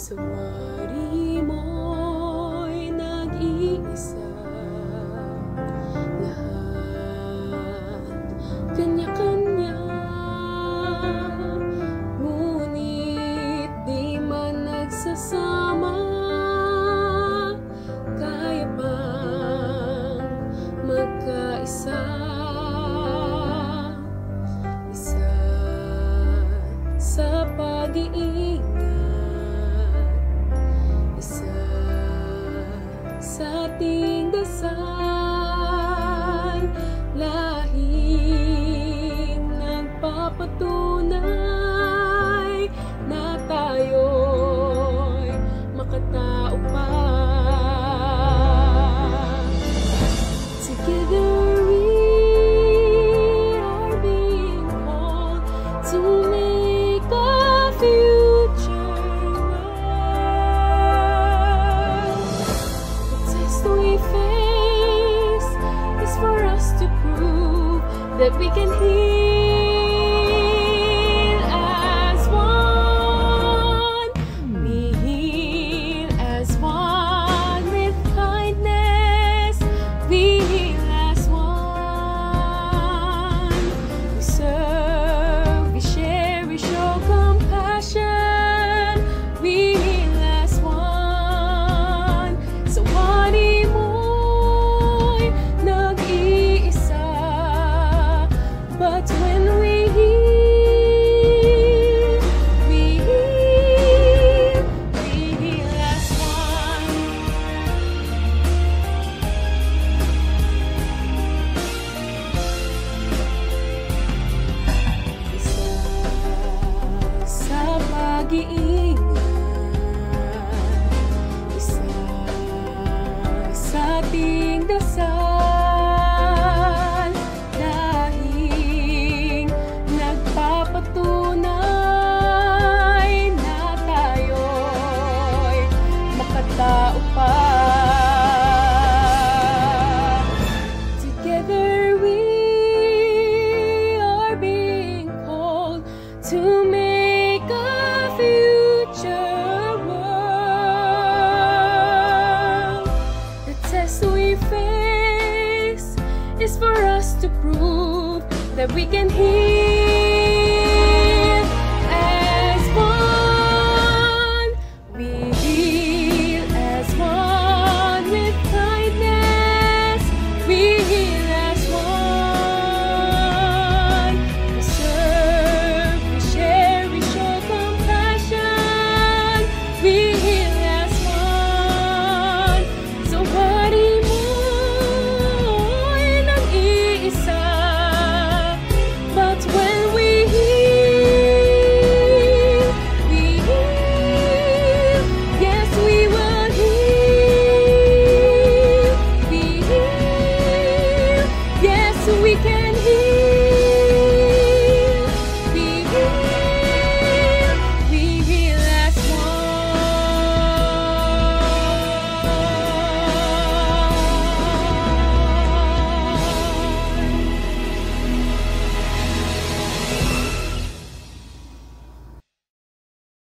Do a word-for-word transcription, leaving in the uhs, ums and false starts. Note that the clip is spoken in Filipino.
Sa wari mo'y nag-iisa, lahat kanya-kanya, ngunit di man nagsasama. Kaya bang magkaisa? Isa sa pag-iingat, isa sa ating dasal, lahing nagpapatunay na tayo'y makatao pa. Together we are being called to make a future world. The test we face is for us to prove that we can heal as one. We heal as one with kindness. We heal as one. We serve, we share, we show compassion. We heal as one. Sa wari mo'y nag-iisa, but when we heal, we heal, we heal as one. Isa sa pag-iingat, isa sa ating dasal, lahing nagpapatunay na tayo'y makatao pa. Together we are being called to make a future world. The test we face is for us to prove that we can heal